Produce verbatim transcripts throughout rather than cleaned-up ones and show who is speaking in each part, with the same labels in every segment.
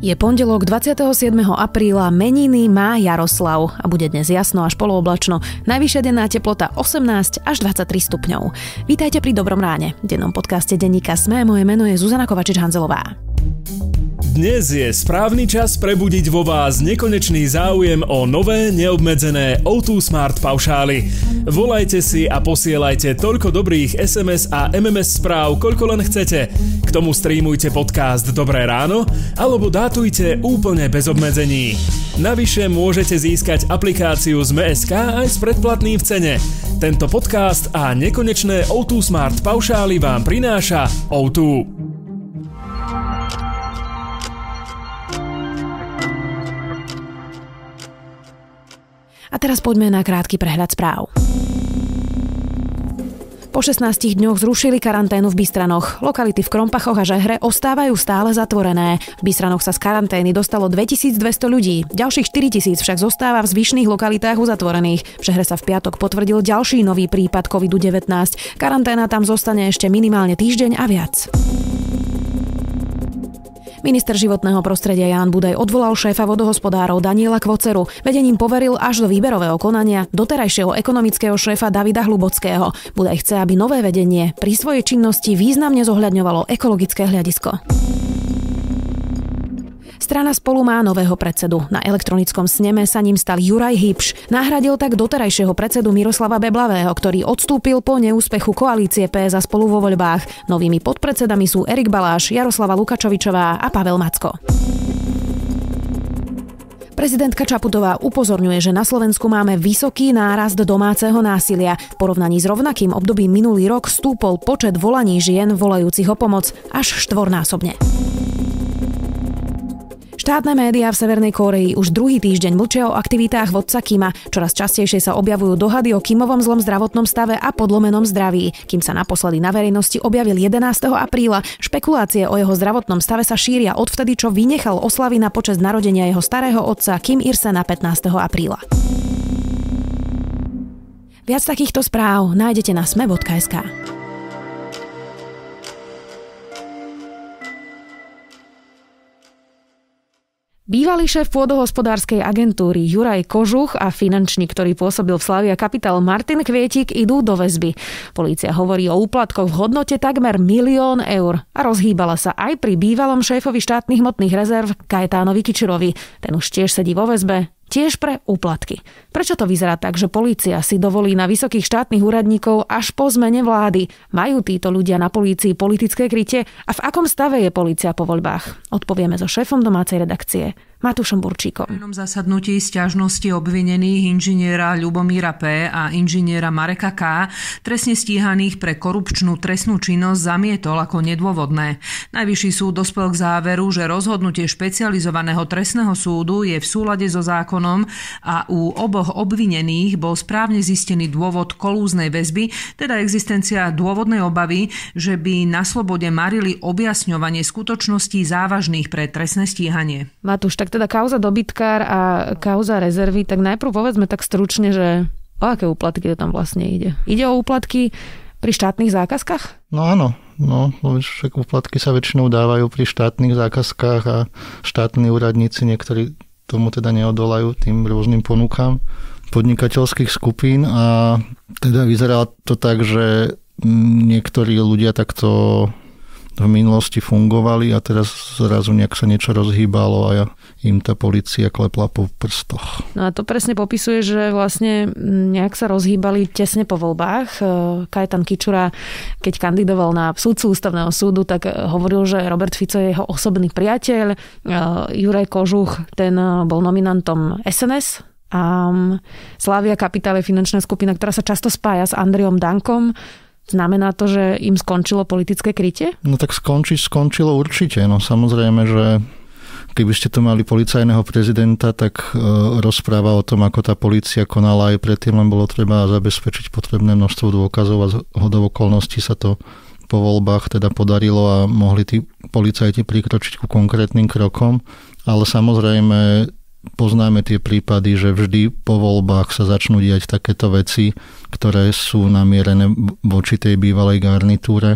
Speaker 1: Je pondelok dvadsiateho siedmeho apríla, meniny má Jaroslav a bude dnes jasno až polooblačno. Najvyššia denná teplota osemnásť až dvadsaťtri stupňov. Vítajte pri Dobrom ráne. V dennom podcaste denníka SME. Moje meno je Zuzana Kovačič-Hanzelová.
Speaker 2: Dnes je správny čas prebudiť vo vás nekonečný záujem o nové neobmedzené ó dva Smart paušály. Volajte si a posielajte toľko dobrých es em es a em em es správ, koľko len chcete. K tomu streamujte podcast Dobré ráno alebo dátujte úplne bez obmedzení. Navyše môžete získať aplikáciu es em e bodka es ká aj s predplatným v cene. Tento podcast a nekonečné ó dva Smart paušály vám prináša ó dva.
Speaker 1: A teraz poďme na krátky prehľad správ. Po šestnástich dňoch zrušili karanténu v Bystranoch. Lokality v Krompachoch a Žehre ostávajú stále zatvorené. V Bystranoch sa z karantény dostalo dvetisícdvesto ľudí. Ďalších štyritisíc však zostáva v zvyšných lokalitách uzatvorených. V Žehre sa v piatok potvrdil ďalší nový prípad kovid devätnásť. Karanténa tam zostane ešte minimálne týždeň a viac. Minister životného prostredia Ján Budaj odvolal šéfa vodohospodárov Daniela Kvoceru. Vedením poveril až do výberového konania doterajšieho ekonomického šéfa Davida Hlubockého. Budaj chce, aby nové vedenie pri svojej činnosti významne zohľadňovalo ekologické hľadisko. Strana Spolu má nového predsedu. Na elektronickom sneme sa ním stal Juraj Hybš. Nahradil tak doterajšieho predsedu Miroslava Beblavého, ktorý odstúpil po neúspechu koalície pé es a Spolu vo voľbách. Novými podpredsedami sú Erik Baláš, Jaroslava Lukačovičová a Pavel Macko. Prezidentka Čaputová upozorňuje, že na Slovensku máme vysoký nárast domáceho násilia. V porovnaní s rovnakým obdobím minulý rok stúpol počet volaní žien volajúcich o pomoc až štvornásobne. Štátne médiá v Severnej Kórei už druhý týždeň mlčia o aktivitách vodca Kima. Čoraz častejšie sa objavujú dohady o Kimovom zlom zdravotnom stave a podlomenom zdraví. Kim sa naposledy na verejnosti objavil jedenásteho apríla. Špekulácie o jeho zdravotnom stave sa šíria odvtedy, čo vynechal oslavy na počesť narodenia jeho starého otca Kim Il-sena pätnásteho apríla. Viac takýchto správ nájdete na es em e bodka es ká. Bývalý šéf pôdohospodárskej agentúry Juraj Kožuch a finančník, ktorý pôsobil v Slavia Capital Martin Kvietik, idú do väzby. Polícia hovorí o úplatkoch v hodnote takmer milión eur a rozhýbala sa aj pri bývalom šéfovi štátnych hmotných rezerv Kajetánovi Kičurovi. Ten už tiež sedí vo väzbe, tiež pre úplatky. Prečo to vyzerá tak, že polícia si dovolí na vysokých štátnych úradníkov až po zmene vlády? Majú títo ľudia na polícii politické krytie? A v akom stave je polícia po voľbách? Odpovieme so šéfom domácej redakcie Matúšom Burčíkom.
Speaker 3: V jednom zasadnutí sťažnosti obvinených inžiniera Ľubomíra P. a inžiniera Mareka K. trestne stíhaných pre korupčnú trestnú činnosť zamietol ako nedôvodné. Najvyšší súd dospel k záveru, že rozhodnutie špecializovaného trestného súdu je v súlade so zákonom a u oboch obvinených bol správne zistený dôvod kolúznej väzby, teda existencia dôvodnej obavy, že by na slobode marili objasňovanie skutočností závažných pre trestné stíhanie.
Speaker 1: Matúš, tak teda kauza dobytkár a kauza rezervy, tak najprv povedzme tak stručne, že o aké úplatky to tam vlastne ide? Ide o úplatky pri štátnych zákazkách?
Speaker 4: No áno, no, však úplatky sa väčšinou dávajú pri štátnych zákazkách a štátni úradníci niektorí tomu teda neodolajú tým rôznym ponukám podnikateľských skupín a teda vyzerá to tak, že niektorí ľudia takto v minulosti fungovali a teraz zrazu nejak sa niečo rozhýbalo a im tá polícia klepla po prstoch.
Speaker 1: No a to presne popisuje, že vlastne nejak sa rozhýbali tesne po voľbách. Kajetán Kičura, keď kandidoval na sudcu ústavného súdu, tak hovoril, že Robert Fico je jeho osobný priateľ. Juraj Kožuch, ten bol nominantom es en es a Slavia Capital je finančná skupina, ktorá sa často spája s Andrejom Dankom. Znamená to, že im skončilo politické krytie?
Speaker 4: No tak skončiť skončilo určite. No samozrejme, že keby ste tu mali policajného prezidenta, tak e, rozpráva o tom, ako tá polícia konala aj predtým, len bolo treba zabezpečiť potrebné množstvo dôkazov a zhodou okolností sa to po voľbách teda podarilo a mohli tí policajti prikročiť ku konkrétnym krokom. Ale samozrejme poznáme tie prípady, že vždy po voľbách sa začnú diať takéto veci, ktoré sú namierené voči tej bývalej garnitúre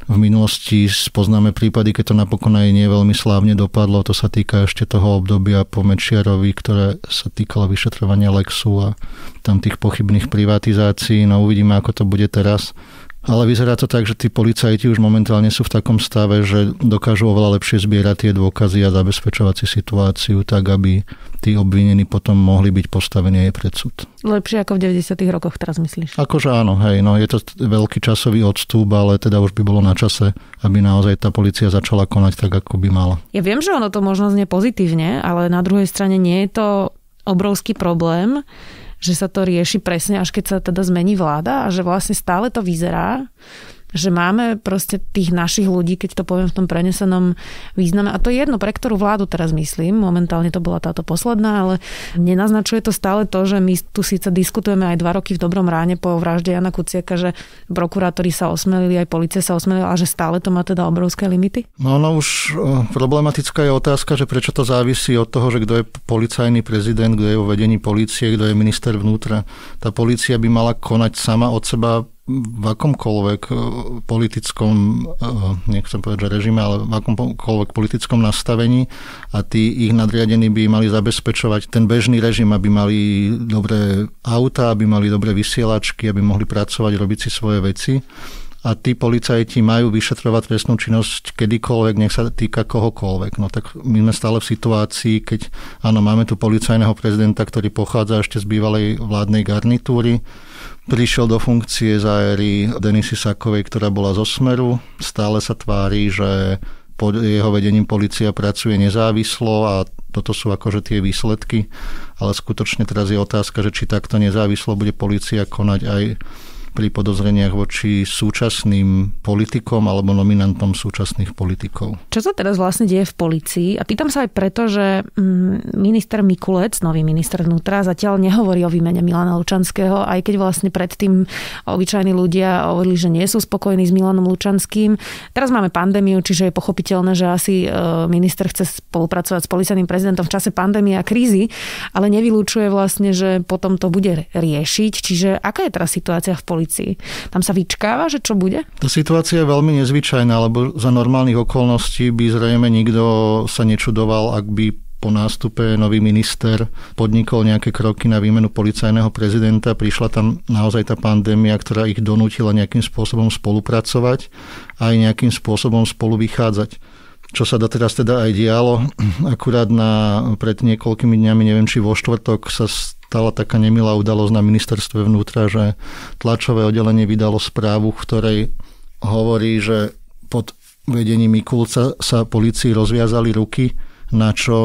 Speaker 4: v minulosti poznáme prípady, keď to napokon aj nie veľmi slávne dopadlo. To sa týka ešte toho obdobia po Mečiarovi, ktoré sa týkalo vyšetrovania Lexu a tam tých pochybných privatizácií. No uvidíme, ako to bude teraz. Ale vyzerá to tak, že tí policajti už momentálne sú v takom stave, že dokážu oveľa lepšie zbierať tie dôkazy a zabezpečovať si situáciu tak, aby tí obvinení potom mohli byť postavení aj pred súd.
Speaker 1: Lepšie ako v deväťdesiatych rokoch, teraz myslíš?
Speaker 4: Akože áno, hej, no je to veľký časový odstup, ale teda už by bolo na čase, aby naozaj tá polícia začala konať tak, ako by mala.
Speaker 1: Ja viem, že ono to možno znie pozitívne, ale na druhej strane nie je to obrovský problém, že sa to rieši presne, až keď sa teda zmení vláda a že vlastne stále to vyzerá, že máme proste tých našich ľudí, keď to poviem v tom prenesenom význame. A to je jedno, pre ktorú vládu teraz myslím. Momentálne to bola táto posledná, ale nenaznačuje to stále to, že my tu síce diskutujeme aj dva roky v dobrom ráne po vražde Jana Kuciaka, že prokurátori sa osmelili, aj polícia sa osmelila, a že stále to má teda obrovské limity?
Speaker 4: No, no už problematická je otázka, že prečo to závisí od toho, že kto je policajný prezident, kto je vo vedení polície, kto je minister vnútra. Tá polícia by mala konať sama od seba v akomkoľvek politickom, nechcem povedať, že režime, ale v akomkoľvek politickom nastavení a tí ich nadriadení by mali zabezpečovať ten bežný režim, aby mali dobré auta, aby mali dobré vysielačky, aby mohli pracovať, robiť si svoje veci. A tí policajti majú vyšetrovať trestnú činnosť kedykoľvek, nech sa týka kohokoľvek. No tak my sme stále v situácii, keď áno, máme tu policajného prezidenta, ktorý pochádza ešte z bývalej vládnej garnitúry, prišiel do funkcie za éry Denisy Sakovej, ktorá bola zo Smeru. Stále sa tvári, že pod jeho vedením polícia pracuje nezávislo a toto sú akože tie výsledky. Ale skutočne teraz je otázka, že či takto nezávislo bude polícia konať aj pri podozreniach voči súčasným politikom alebo nominantom súčasných politikov.
Speaker 1: Čo sa teraz vlastne deje v polícii? A pýtam sa aj preto, že minister Mikulec, nový minister vnútra, zatiaľ nehovorí o výmene Milana Lučanského, aj keď vlastne predtým obyčajní ľudia hovorili, že nie sú spokojní s Milanom Lučanským. Teraz máme pandémiu, čiže je pochopiteľné, že asi minister chce spolupracovať s policajným prezidentom v čase pandémie a krízy, ale nevylučuje vlastne, že potom to bude riešiť. Čiže aká je teraz situácia v polícii? Tam sa vyčkáva, že čo bude?
Speaker 4: Tá situácia je veľmi nezvyčajná, lebo za normálnych okolností by zrejme nikto sa nečudoval, ak by po nástupe nový minister podnikol nejaké kroky na výmenu policajného prezidenta. Prišla tam naozaj tá pandémia, ktorá ich donútila nejakým spôsobom spolupracovať a aj nejakým spôsobom spolu vychádzať. Čo sa doteraz teda aj dialo. Akurát na, pred niekoľkými dňami, neviem, či vo štvrtok sa stala taká nemilá udalosť na ministerstve vnútra, že tlačové oddelenie vydalo správu, v ktorej hovorí, že pod vedením Mikulca sa polícii rozviazali ruky, na čo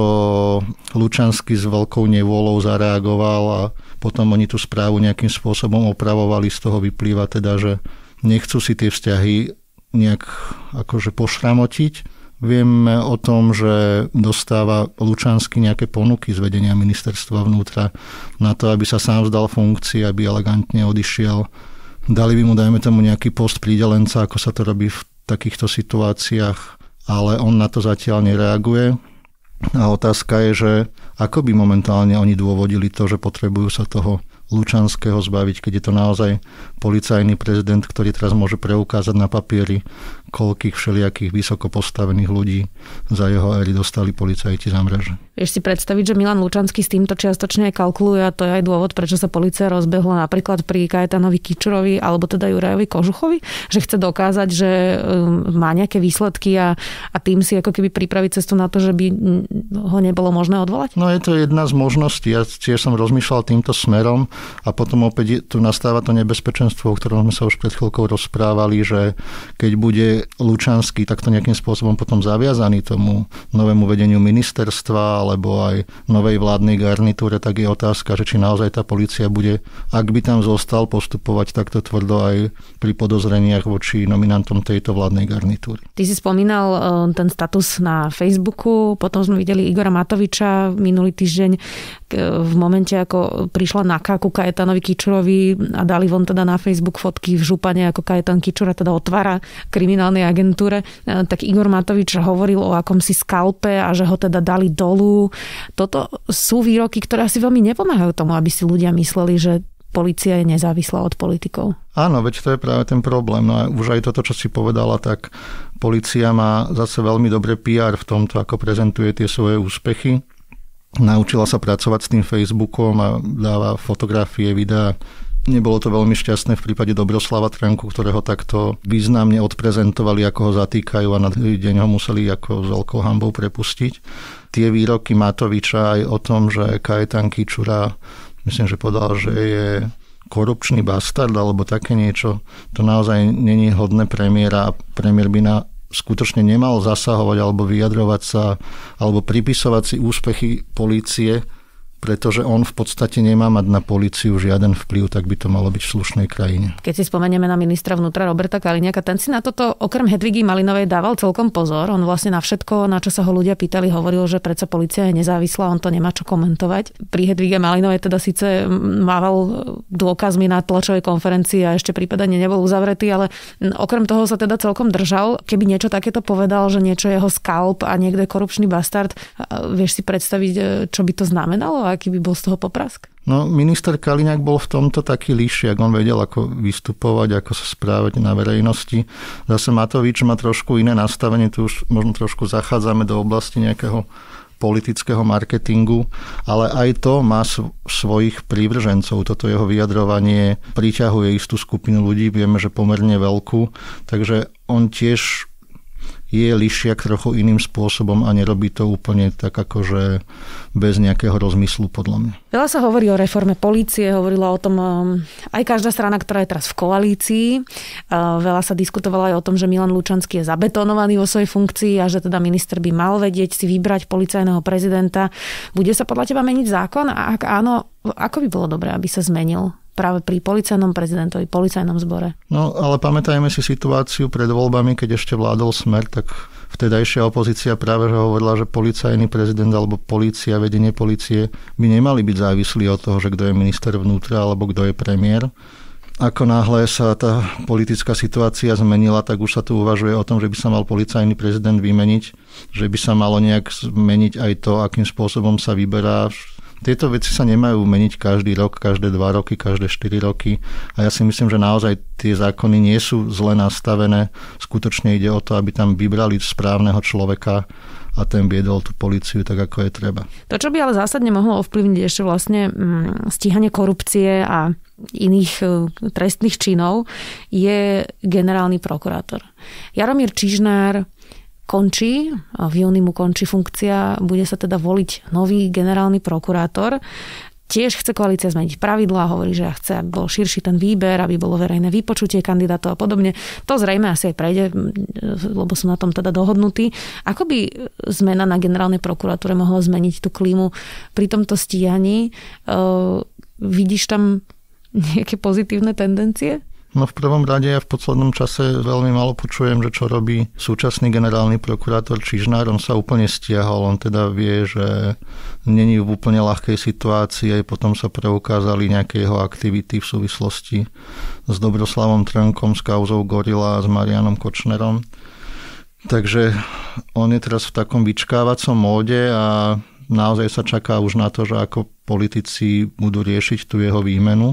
Speaker 4: Lučanský s veľkou nevôľou zareagoval a potom oni tú správu nejakým spôsobom opravovali. Z toho vyplýva teda, že nechcú si tie vzťahy nejak akože pošramotiť. Vieme o tom, že dostáva Lučanský nejaké ponuky z vedenia ministerstva vnútra na to, aby sa sám vzdal funkcie, aby elegantne odišiel. Dali by mu, dajme tomu, nejaký post prídelenca, ako sa to robí v takýchto situáciách, ale on na to zatiaľ nereaguje. A otázka je, že ako by momentálne oni dôvodili to, že potrebujú sa toho Lučanského zbaviť, keď je to naozaj policajný prezident, ktorý teraz môže preukázať na papieri, koľkých všelijakých vysoko postavených ľudí za jeho éry dostali policajti za mreže.
Speaker 1: Vieš si predstaviť, že Milan Lučanský s týmto čiastočne aj kalkuluje a to je aj dôvod, prečo sa polícia rozbehla napríklad pri Kajetánovi Kičurovi alebo teda Jurajovi Kožuchovi, že chce dokázať, že má nejaké výsledky a, a tým si ako keby pripraviť cestu na to, že by ho nebolo možné odvolať?
Speaker 4: No je to jedna z možností. Ja tiež som rozmýšľal týmto smerom a potom opäť tu nastáva to nebezpečenstvo, o ktorom sme sa už pred chvíľkou rozprávali, že keď bude Lučanský takto nejakým spôsobom potom zaviazaný tomu novému vedeniu ministerstva alebo aj novej vládnej garnitúre, tak je otázka, že či naozaj tá polícia bude, ak by tam zostal, postupovať takto tvrdo aj pri podozreniach voči nominantom tejto vládnej garnitúry.
Speaker 1: Ty si spomínal ten status na Facebooku, potom sme videli Igora Matoviča minulý týždeň v momente, ako prišla NAKA ku Kajetánovi Kičurovi a dali von teda na Facebook fotky v župane, ako Kajetán Kičura teda otvára kriminálnej agentúre, tak Igor Matovič hovoril o akomsi skalpe a že ho teda dali dolu. Toto sú výroky, ktoré asi veľmi nepomáhajú tomu, aby si ľudia mysleli, že polícia je nezávislá od politikov.
Speaker 4: Áno, veď to je práve ten problém. No a už aj toto, čo si povedala, tak polícia má zase veľmi dobré pé er v tomto, ako prezentuje tie svoje úspechy. Naučila sa pracovať s tým Facebookom a dáva fotografie, videá. Nebolo to veľmi šťastné v prípade Dobroslava Trnku, ktorého takto významne odprezentovali, ako ho zatýkajú a na druhý deň ho museli ako s veľkou hanbou prepustiť. Tie výroky Matoviča aj o tom, že Kajetán Kičura, myslím, že povedal, že je korupčný bastard alebo také niečo, to naozaj není hodné premiéra a premiér by na skutočne nemal zasahovať alebo vyjadrovať sa alebo pripisovať si úspechy polície, pretože on v podstate nemá mať na políciu žiaden vplyv, tak by to malo byť v slušnej krajine.
Speaker 1: Keď si spomenieme na ministra vnútra Roberta Kaliňáka, ten si na toto okrem Hedvigy Malinovej dával celkom pozor. On vlastne na všetko, na čo sa ho ľudia pýtali, hovoril, že predsa polícia je nezávislá, on to nemá čo komentovať. Pri Hedvige Malinovej teda síce mával dôkazmi na tlačovej konferencii a ešte prípadne nebol uzavretý, ale okrem toho sa teda celkom držal. Keby niečo takéto povedal, že niečo je jeho skalp a niekto je korupčný bastard, vieš si predstaviť, čo by to znamenalo? Aký by bol z toho poprask?
Speaker 4: No, minister Kaliňák bol v tomto taký líšiak. On vedel, ako vystupovať, ako sa správať na verejnosti. Zase Matovič má trošku iné nastavenie. Tu už možno trošku zachádzame do oblasti nejakého politického marketingu, ale aj to má svojich prívržencov. Toto jeho vyjadrovanie priťahuje istú skupinu ľudí, vieme, že pomerne veľkú. Takže on tiež je lišiak trochu iným spôsobom a nerobí to úplne tak akože bez nejakého rozmyslu, podľa mňa.
Speaker 1: Veľa sa hovorí o reforme polície, hovorila o tom aj každá strana, ktorá je teraz v koalícii. Veľa sa diskutovalo aj o tom, že Milan Lučanský je zabetonovaný vo svojej funkcii a že teda minister by mal vedieť si vybrať policajného prezidenta. Bude sa podľa teba meniť zákon? A ak áno, ako by bolo dobré, aby sa zmenil práve pri policajnom prezidentovi, policajnom zbore? No,
Speaker 4: ale pamätajme si situáciu pred voľbami, keď ešte vládol Smer, tak vtedajšia opozícia práve že hovorila, že policajný prezident alebo polícia, vedenie polície by nemali byť závislí od toho, že kto je minister vnútra alebo kto je premiér. Ako náhle sa tá politická situácia zmenila, tak už sa tu uvažuje o tom, že by sa mal policajný prezident vymeniť, že by sa malo nejak zmeniť aj to, akým spôsobom sa vyberá. Tieto veci sa nemajú meniť každý rok, každé dva roky, každé štyri roky. A ja si myslím, že naozaj tie zákony nie sú zle nastavené. Skutočne ide o to, aby tam vybrali správneho človeka a ten viedol tú políciu tak, ako je treba.
Speaker 1: To, čo by ale zásadne mohlo ovplyvniť ešte vlastne stíhanie korupcie a iných trestných činov, je generálny prokurátor. Jaromír Čižnár končí, v júni mu končí funkcia, bude sa teda voliť nový generálny prokurátor. Tiež chce koalícia zmeniť pravidlá, hovorí, že chce, aby bol širší ten výber, aby bolo verejné vypočutie kandidátov a podobne. To zrejme asi aj prejde, lebo sú na tom teda dohodnutí. Ako by zmena na generálnej prokuratúre mohla zmeniť tú klímu pri tomto stíhaní? Vidíš tam nejaké pozitívne tendencie?
Speaker 4: No v prvom rade ja v poslednom čase veľmi málo počujem, že čo robí súčasný generálny prokurátor Čižnár. On sa úplne stiahol, on teda vie, že není v úplne ľahkej situácii, aj potom sa preukázali nejaké jeho aktivity v súvislosti s Dobroslavom Trnkom, s kauzou Gorila a s Marianom Kočnerom. Takže on je teraz v takom vyčkávacom móde a naozaj sa čaká už na to, že ako politici budú riešiť tú jeho výmenu.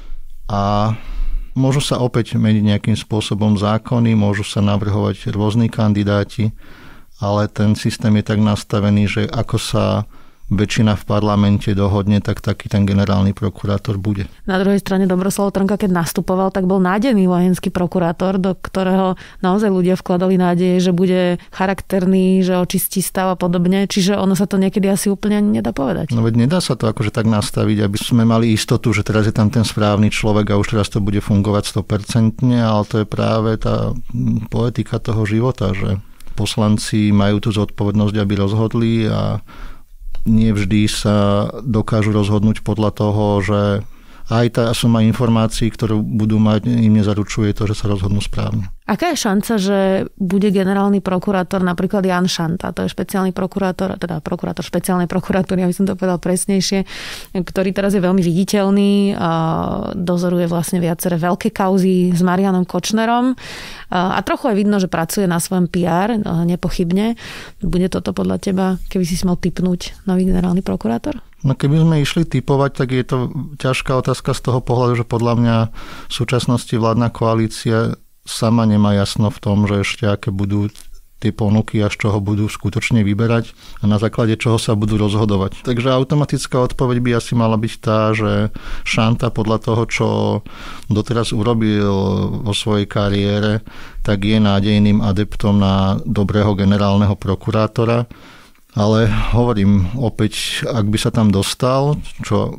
Speaker 4: A môžu sa opäť meniť nejakým spôsobom zákony, môžu sa navrhovať rôzni kandidáti, ale ten systém je tak nastavený, že ako sa väčšina v parlamente dohodne, tak taký ten generálny prokurátor bude.
Speaker 1: Na druhej strane Dobroslav Trnka, keď nastupoval, tak bol nádejný vojenský prokurátor, do ktorého naozaj ľudia vkladali nádeje, že bude charakterný, že očistí stav a podobne. Čiže ono sa to niekedy asi úplne nedá povedať.
Speaker 4: No veď nedá sa to akože tak nastaviť, aby sme mali istotu, že teraz je tam ten správny človek a už teraz to bude fungovať sto percent, ale to je práve tá poetika toho života, že poslanci majú tú zodpovednosť, aby rozhodli a nie vždy sa dokážu rozhodnúť podľa toho, že aj tá suma informácií, ktorú budú mať, im nezaručuje to, že sa rozhodnú správne.
Speaker 1: Aká je šanca, že bude generálny prokurátor napríklad Jan Šanta, to je špeciálny prokurátor, teda prokurátor špeciálnej prokuratúry, aby som to povedal presnejšie, ktorý teraz je veľmi viditeľný, dozoruje vlastne viaceré veľké kauzy s Marianom Kočnerom a trochu aj vidno, že pracuje na svojom pé er, nepochybne. Bude toto podľa teba, keby si mal tipnúť nový generálny prokurátor?
Speaker 4: No keby sme išli typovať, tak je to ťažká otázka z toho pohľadu, že podľa mňa v súčasnosti vládna koalícia sama nemá jasno v tom, že ešte aké budú tie ponuky a z čoho budú skutočne vyberať a na základe čoho sa budú rozhodovať. Takže automatická odpoveď by asi mala byť tá, že Šanta podľa toho, čo doteraz urobil vo svojej kariére, tak je nádejným adeptom na dobrého generálneho prokurátora. Ale hovorím, opäť, ak by sa tam dostal, čo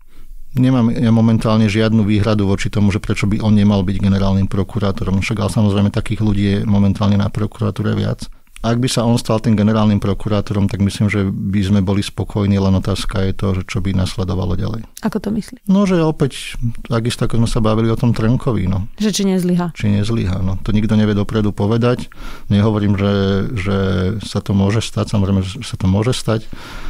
Speaker 4: nemám ja momentálne žiadnu výhradu voči tomu, že prečo by on nemal byť generálnym prokurátorom. Však ale samozrejme takých ľudí je momentálne na prokuratúre viac. Ak by sa on stal tým generálnym prokurátorom, tak myslím, že by sme boli spokojní, len otázka je to, že čo by nasledovalo ďalej.
Speaker 1: Ako to myslí?
Speaker 4: No, že opäť, takisto ako sme sa bavili o tom Trnkovi. No.
Speaker 1: Že či nezlyha.
Speaker 4: Či nezlyha, no. To nikto nevie dopredu povedať. Nehovorím, že, že sa to môže stať, samozrejme, že sa to môže stať,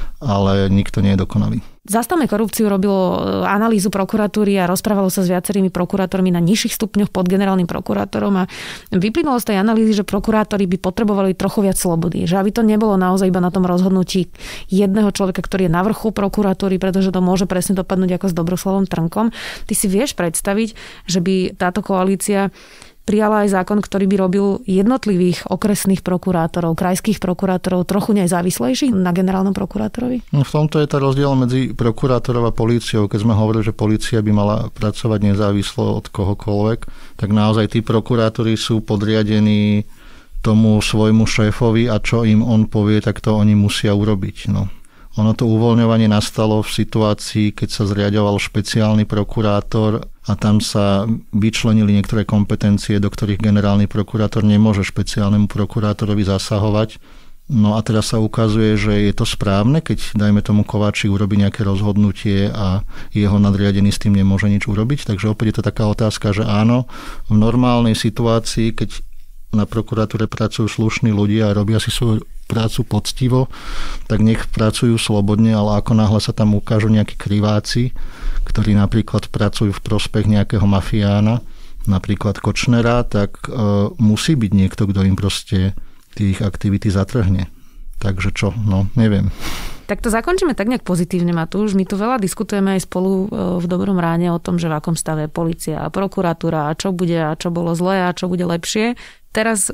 Speaker 4: ale nikto nie je dokonalý.
Speaker 1: Zastavme korupciu robilo analýzu prokuratúry a rozprávalo sa s viacerými prokurátormi na nižších stupňoch pod generálnym prokurátorom a vyplynulo z tej analýzy, že prokurátori by potrebovali trochu viac slobody. Že aby to nebolo naozaj iba na tom rozhodnutí jedného človeka, ktorý je na vrchu prokuratúry, pretože to môže presne dopadnúť ako s Dobroslavom Trnkom. Ty si vieš predstaviť, že by táto koalícia prijala aj zákon, ktorý by robil jednotlivých okresných prokurátorov, krajských prokurátorov trochu nezávislejších na generálnom prokurátorovi?
Speaker 4: No v tomto je tá rozdiel medzi prokurátorov a políciou. Keď sme hovorili, že polícia by mala pracovať nezávislo od kohokoľvek, tak naozaj tí prokurátori sú podriadení tomu svojmu šéfovi a čo im on povie, tak to oni musia urobiť. No. Ono to uvoľňovanie nastalo v situácii, keď sa zriaďoval špeciálny prokurátor a tam sa vyčlenili niektoré kompetencie, do ktorých generálny prokurátor nemôže špeciálnemu prokurátorovi zasahovať. No a teraz sa ukazuje, že je to správne, keď, dajme tomu, Kováčik urobí nejaké rozhodnutie a jeho nadriadený s tým nemôže nič urobiť. Takže opäť je to taká otázka, že áno, v normálnej situácii, keď na prokuratúre pracujú slušní ľudia a robia si svoju prácu poctivo, tak nech pracujú slobodne, ale ako náhle sa tam ukážu nejakí kriváci, ktorí napríklad pracujú v prospech nejakého mafiána, napríklad Kočnera, tak e, musí byť niekto, kto im proste tých aktivity zatrhne. Takže čo? No, neviem.
Speaker 1: Tak to zakončíme tak nejak pozitívne, Matúš. My tu veľa diskutujeme aj spolu v Dobrom ráne o tom, že v akom stave je polícia a prokuratúra a čo bude a čo bolo zlé a čo bude lepšie. Teraz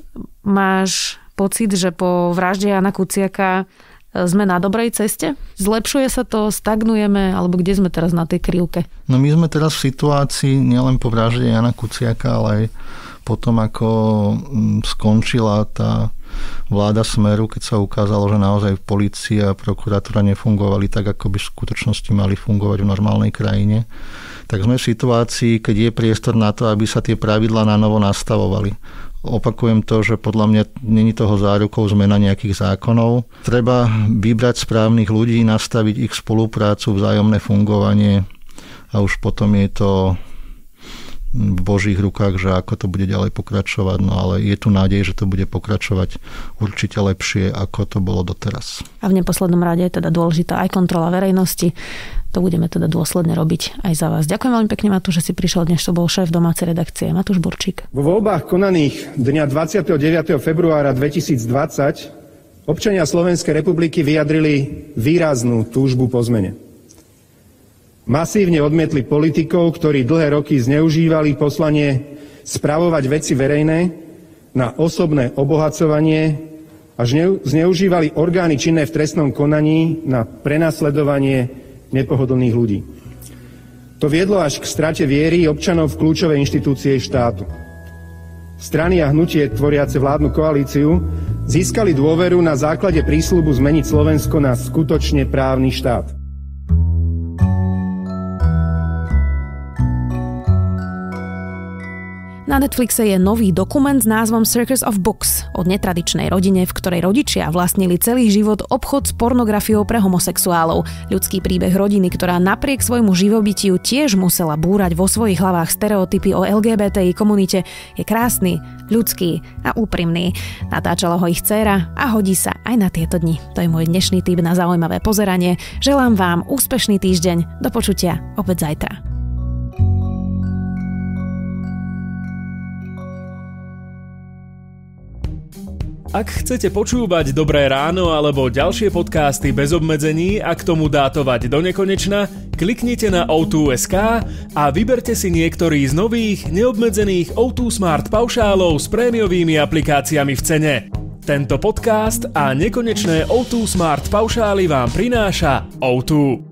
Speaker 1: máš pocit, že po vražde Jana Kuciaka sme na dobrej ceste? Zlepšuje sa to, stagnujeme, alebo kde sme teraz na tej krivke?
Speaker 4: No my sme teraz v situácii nielen po vražde Jana Kuciaka, ale aj potom, ako skončila tá vláda Smeru, keď sa ukázalo, že naozaj polícia a prokuratúra nefungovali tak, ako by v skutočnosti mali fungovať v normálnej krajine, tak sme v situácii, keď je priestor na to, aby sa tie pravidlá na novo nastavovali. Opakujem to, že podľa mňa není toho zárukou zmena nejakých zákonov. Treba vybrať správnych ľudí, nastaviť ich spoluprácu, vzájomné fungovanie a už potom je to v Božích rukách, že ako to bude ďalej pokračovať, no ale je tu nádej, že to bude pokračovať určite lepšie, ako to bolo doteraz.
Speaker 1: A v neposlednom rade je teda dôležitá aj kontrola verejnosti. To budeme teda dôsledne robiť aj za vás. Ďakujem veľmi pekne, Matúš, že si prišiel dnes, to bol šéf domácej redakcie Matúš Burčík.
Speaker 5: Vo voľbách konaných dňa dvadsiateho deviateho februára dvetisícdvadsať občania Slovenskej republiky vyjadrili výraznú túžbu po zmene. Masívne odmietli politikov, ktorí dlhé roky zneužívali poslanie spravovať veci verejné na osobné obohacovanie a zneužívali orgány činné v trestnom konaní na prenasledovanie nepohodlných ľudí. To viedlo až k strate viery občanov v kľúčové inštitúcie štátu. Strany a hnutie tvoriace vládnu koalíciu získali dôveru na základe prísľubu zmeniť Slovensko na skutočne právny štát.
Speaker 1: Na Netflixe je nový dokument s názvom Circus of Books o netradičnej rodine, v ktorej rodičia vlastnili celý život obchod s pornografiou pre homosexuálov. Ľudský príbeh rodiny, ktorá napriek svojmu živobytiu tiež musela búrať vo svojich hlavách stereotypy o el gé bé té í komunite, je krásny, ľudský a úprimný. Natáčala ho ich dcéra a hodí sa aj na tieto dni. To je môj dnešný tip na zaujímavé pozeranie. Želám vám úspešný týždeň. Do počutia opäť zajtra.
Speaker 2: Ak chcete počúvať Dobré ráno alebo ďalšie podcasty bez obmedzení a k tomu dátovať do nekonečna, kliknite na ó dva bodka es ká a vyberte si niektorý z nových neobmedzených ó dva Smart paušálov s prémiovými aplikáciami v cene. Tento podcast a nekonečné ó dva Smart paušály vám prináša ó dva.